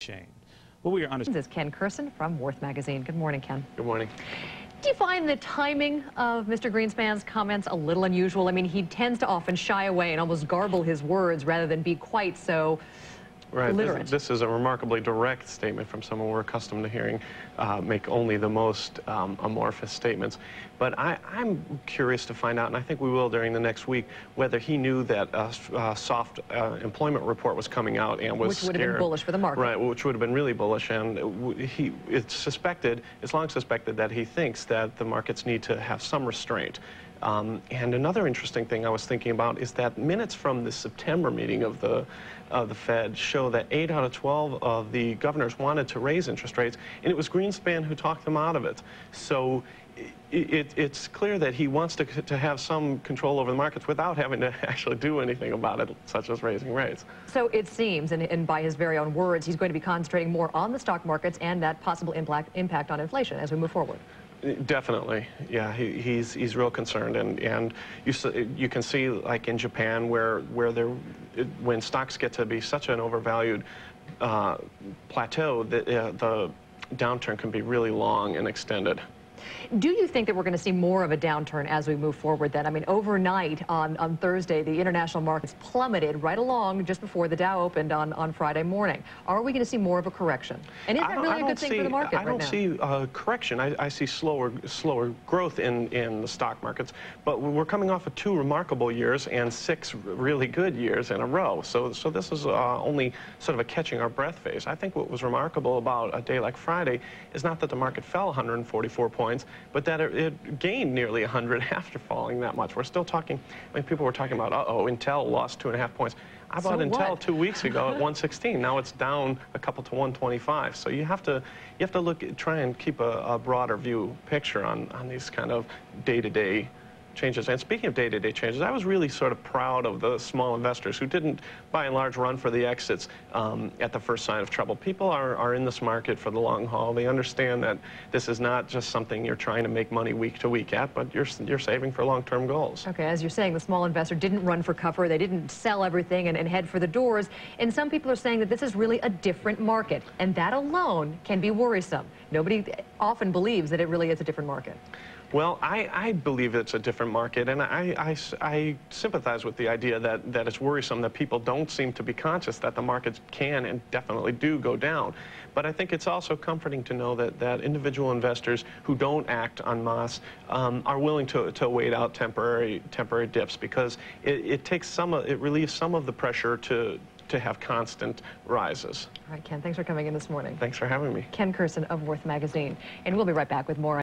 chain. What we are This is Ken Kurson from Worth Magazine. Good morning, Ken. Good morning. Do you find the timing of Mr. Greenspan's comments a little unusual? I mean, he tends to often shy away and almost garble his words rather than be quite so literate. This is a remarkably direct statement from someone we're accustomed to hearing make only the most amorphous statements. But I'm curious to find out, and I think we will during the next week, whether he knew that a soft employment report was coming out and was Which would have been bullish for the market. Right, which would have been really bullish. And it's long suspected that he thinks that the markets need to have some restraint. And another interesting thing I was thinking about is that minutes from the September meeting of the Fed show that 8 out of 12 of the governors wanted to raise interest rates, and it was Greenspan who talked them out of it. So it's clear that he wants to have some control over the markets without having to actually do anything about it, such as raising rates. So it seems, and by his very own words, he's going to be concentrating more on the stock markets and that possible impact on inflation as we move forward. Definitely, yeah. He's real concerned, and you can see, like in Japan, when stocks get to be such an overvalued plateau, the downturn can be really long and extended. Do you think that we're going to see more of a downturn as we move forward then? I mean, overnight on Thursday, the international markets plummeted right along just before the Dow opened on Friday morning. Are we going to see more of a correction? And is that really a good thing for the market right now? I don't see a correction. I see slower growth in the stock markets. But we're coming off of 2 remarkable years and 6 really good years in a row. So this is only sort of a catching our breath phase. I think what was remarkable about a day like Friday is not that the market fell 144 points, but that it gained nearly 100 after falling that much. We're still talking, I mean, people were talking about, uh-oh, Intel lost 2.5 points. I bought Intel 2 weeks ago at 116. Now it's down a couple to 125. So you have to try and keep a broader view picture on these kind of day-to-day changes. And speaking of day-to-day changes, I was really sort of proud of the small investors who didn't, by and large, run for the exits at the first sign of trouble. People are in this market for the long haul. They understand that this is not just something you're trying to make money week to week at, but you're saving for long-term goals. Okay, as you're saying, the small investor didn't run for cover. They didn't sell everything and head for the doors. And some people are saying that this is really a different market, and that alone can be worrisome. Nobody often believes that it really is a different market. Well, I believe it's a different market, and I sympathize with the idea that it's worrisome that people don't seem to be conscious that the markets can and definitely do go down. But I think it's also comforting to know that individual investors who don't act en masse are willing to wait out temporary dips, because it relieves some of the pressure to have constant rises. All right, Ken, thanks for coming in this morning. Thanks for having me. Ken Kurson of Worth Magazine. And we'll be right back with more